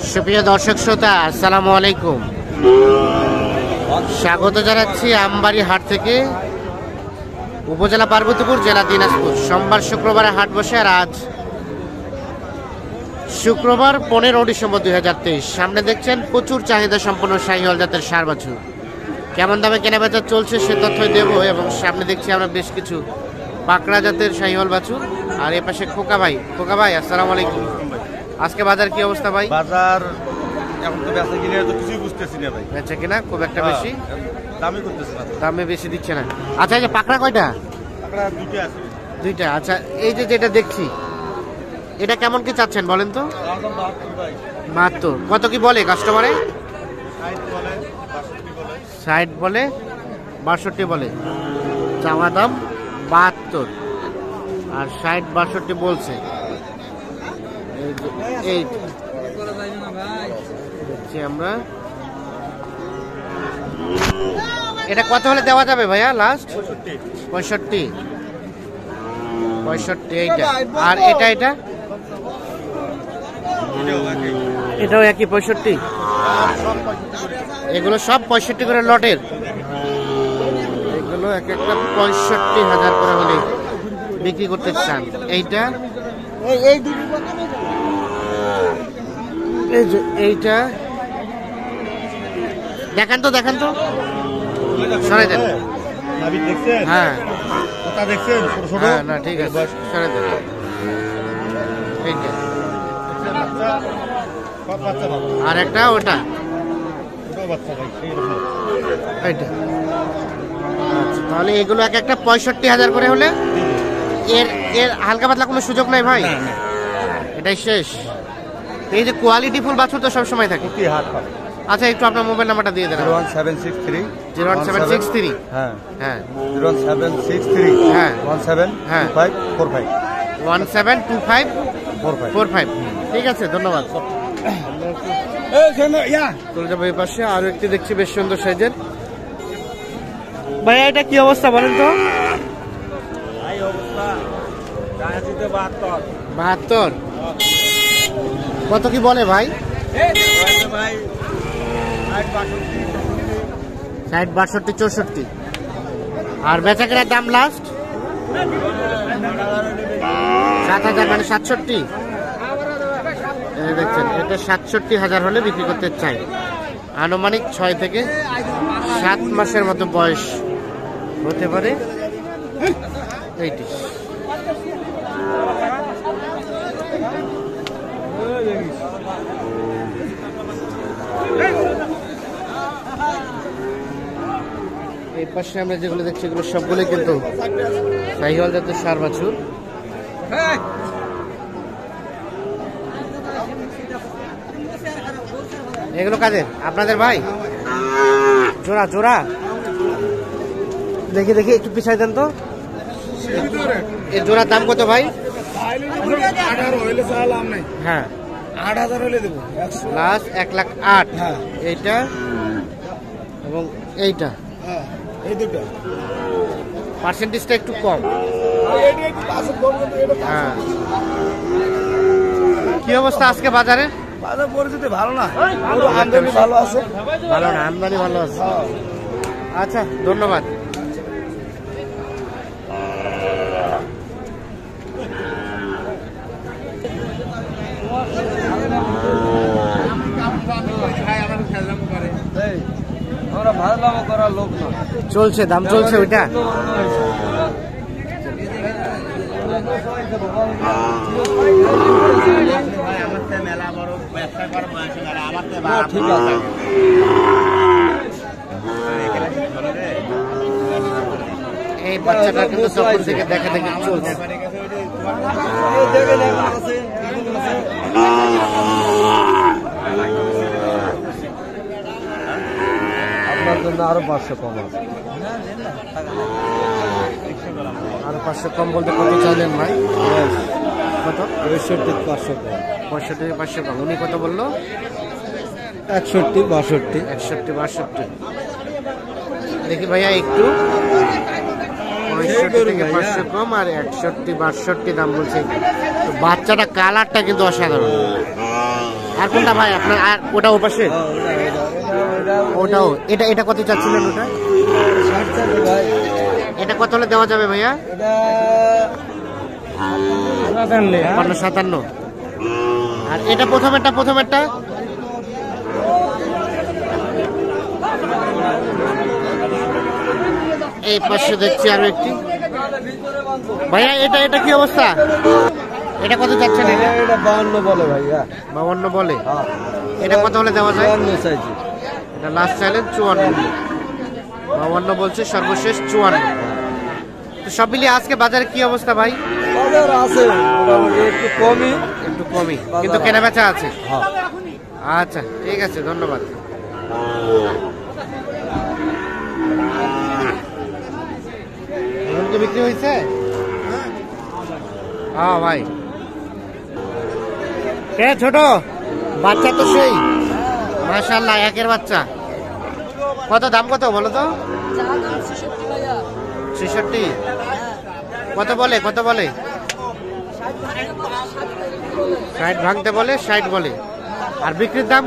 সুপ্রিয় দর্শক শ্রোতা, আসসালামু আলাইকুম। স্বাগত জানাচ্ছি আমবাড়ি হাট থেকে, উপজেলা পার্বতীপুর, জেলা দিনাজপুর। সোমবার শুক্রবারে হাট বসে, আর আজ শুক্রবার 15 ডিসেম্বর 2023। সামনে দেখছেন প্রচুর চাহিদা সম্পন্ন শাহিওয়াল জাতের ষাঁড় বাছুর। কেমন দামে কেনাবেচা চলছে সে তথ্যই দেবো। এবং সামনে দেখছি আমরা বেশ কিছু পাকড়া জাতের শাহিওয়াল বাছুর। আর এ পাশে খোকা ভাই, আসসালামু আলাইকুম। আজকে বাজার কি অবস্থা ভাই? বাজার এখন তো বেচা কিনে তো কিছুই বুঝতেছি না ভাই। বেচা কিনা খুব একটা বেশি দামই করতেছে না, দামে বেশি দিচ্ছে না। আচ্ছা, এই যে পাকড়া কয়টা? পাকড়া দুইটা আছে। দুইটা। আচ্ছা, এই যে যেটা দেখছি এটা কেমন কি চাচ্ছেন বলেন তো? 72। কত কি বলে কাস্টমারে? 60 বলে, 62 বলে। চাওয়া দাম 72 আর 60 62 বলছে। এই দেখছি আমরা, এটা কত হলে দেওয়া যাবে ভাইয়া লাস্ট? 65। এইটা। আর এটা এটাও একই 65। এগুলো সব 65 করে লটের। এগুলো এক একটা 65,000 করে হলে বিক্রি করতে চান। এইটা এইটা দেখেন তো সরাই দেন। হ্যাঁ হ্যাঁ, না ঠিক আছে, সরাই দেন। এইটা আর একটা ওটা এইটা। আচ্ছা, তাহলে এগুলো এক একটা 65,000 করে হলে এর হালকা পাতলা কোনো সুযোগ নাই ভাই? এটাই শেষ। এই যে কোয়ালিটি ফুল বাছুর তো সবসময় থাকে। আচ্ছা, একটু আপনার মোবাইল নাম্বারটা দিয়ে দেন। 01763 হ্যাঁ 01763 হ্যাঁ 172545 172545। ঠিক আছে, ধন্যবাদ। চলে যাবো এই পাশে, আরো একটি দেখছি বেশ সুন্দর সাইজের। ভাইয়া এটা কি অবস্থা বলেন তো? 72। কত কি বলে ভাই? 60 62 64। আর বেচা কেনার দাম লাস্ট 7,000, মানে 67। দেখছেন, এটা 67,000 হলে বিক্রি করতে চাই। আনুমানিক 6 থেকে 7 মাসের মতো বয়স হতে পারে এইটি। এই পাশে আমরা যেগুলো দেখছি এগুলো সবগুলোই কিন্তু শাহিওয়াল জাতের ষাঁড় বাছুর। এগুলো কাদের? আপনাদের ভাই? জোড়া দেখি একটু পিছাই দেন তো। এর জোড়ার দাম কত ভাই? 18 হ্যাঁ, 8,000 হলে দেবো। লাস্ট 1,08,000। এইটা এবং এইটা, এই দুটো পার্সেন্টেজটা একটু কম। হ্যাঁ, কি অবস্থা আজকে বাজারে? বাজার পরিস্থিতি ভালো না, আমদানি ভালো আছে। আমদানি ভালো আছে। আচ্ছা, ধন্যবাদ। চলছে, দাম চলছে ওইটা। ঠিক আছে, এই বাচ্চাটা কিন্তু তখন থেকে দেখা দেখি চলছে। আপনার জন্য আরো 500 কম আছে। আরো 500 কম বলতে কত চাইলেন ভাই? কত? 65,500 কম। 65,500 কম। উনি কত বললো? 61 62। দেখি ভাইয়া একটু 65 থেকে 500 কম আর 61 62 দাম বলছে। বাচ্চাটা কালারটা কিন্তু অসাধারণ। আর কোনটা ভাই আপনার? আর ওটা ওপাশে ওটাও এটা এটা কত চাচ্ছিলেন ওটা? এটা কত হলে দেওয়া যাবে ভাইয়া? 57। আর এটা প্রথমেরটা এই পাশে দেখছি আরো একটি। ভাইয়া এটা কি অবস্থা? এটা কত চাচ্ছেন? এটা 52 বলে ভাইয়া। 52 বলে। এটা কত হলে দেওয়া যায়? এটা লাস্ট চাইলেন 54। 52 বলছে, সর্বশেষ 54। তো সব মিলিয়ে আজকে বাজারে কি অবস্থা ভাই? বাজার আছে মোটামুটি একটু কমই, কিন্তু কেনা বেচা আছে। হ্যাঁ। আচ্ছা ঠিক আছে, ধন্যবাদ। এখন কি বিক্রি হয়েছে? হ্যাঁ ভাই। ছোট বাচ্চা তো সেই মাশাআল্লাহ, একের বাচ্চা। কত দাম কত বলো তো? 66। কত বলে 60 ভাঙতে বলে, 60 বলে। আর বিক্রির দাম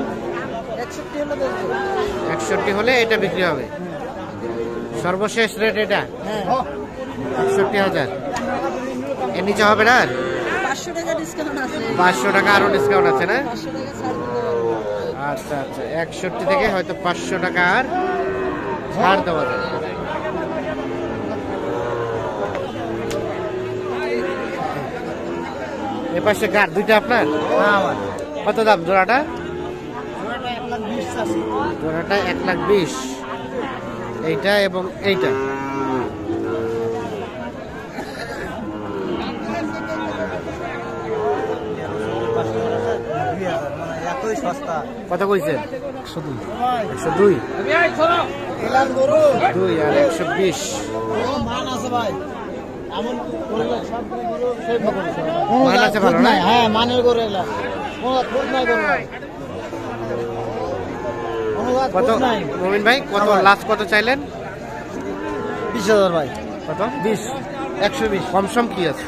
61 হলে এটা বিক্রি হবে। সর্বশেষ রেট এটা 61,000। এর নিচে হবে না? 500 টাকা আরো ডিসকাউন্ট আছে না? আচ্ছা 61 থেকে হয়তো 500 টাকা আর ছাড় দেওয়া যাবে। এপাশে কার দুইটা আপনার? কত দাম জোড়াটা? জোড়াটা 1,20,000। এইটা এবং এইটা। কত কইছেন? 102 2 আর 120। মান আছে ভালো না? হ্যাঁ, মানের গরু এলা কত মোমিন ভাই, কত লাস্ট কত চাইলেন? 20,000 ভাই। কত? 120 কম সম কি আছে?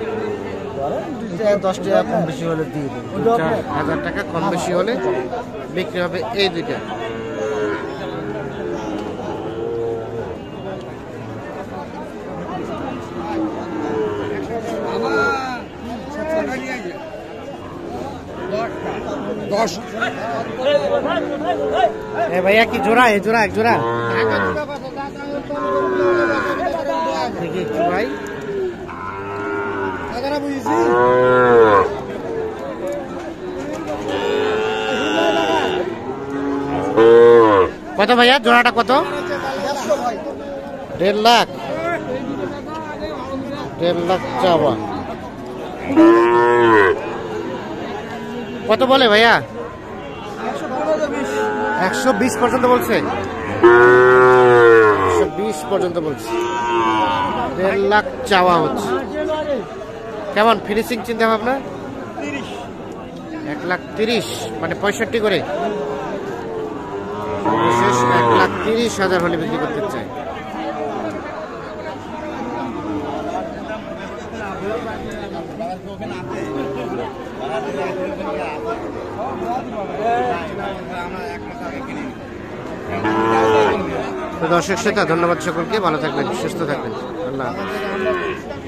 10 টাকা কম বেশি হলে দিয়ে দেবো। 4,000 টাকা কম বেশি হলে বিক্রি হবে এই দুইটা। ভাইয়া কি জোড়া? এক জোড়া দেখি একটু ভাই। কত ভাইয়া জোড়াটা কত? 1.5 লাখ। 1.5 লাখ চাওয়া। কত বলে ভাইয়া? 120 পর্যন্ত বলছে। 120 পর্যন্ত বলছে। 1.5 লাখ চাওয়া হচ্ছে। কেমন ফিনিশিং চিন্তা ভাবনা? 1,30,000 মানে 65 করে। সর্বশেষ 1,30,000 হলে বিক্রি করতে চাই। দর্শক শ্রোতা, ধন্যবাদ সকলকে। ভালো থাকবেন, সুস্থ থাকবেন। আল্লাহ হাফেজ।